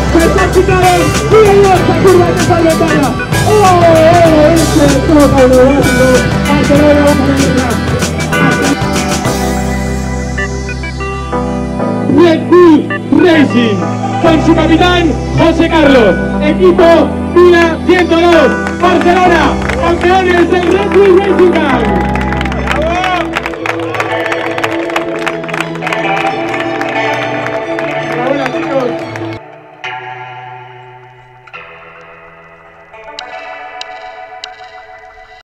se está quitando y esta curva que está letal. Este toca neumático, Barcelona vamos a ver. Red Bull Racing, con su capitán José Carlos, equipo Vía 102, Barcelona, campeones del Red Bull Racing Car.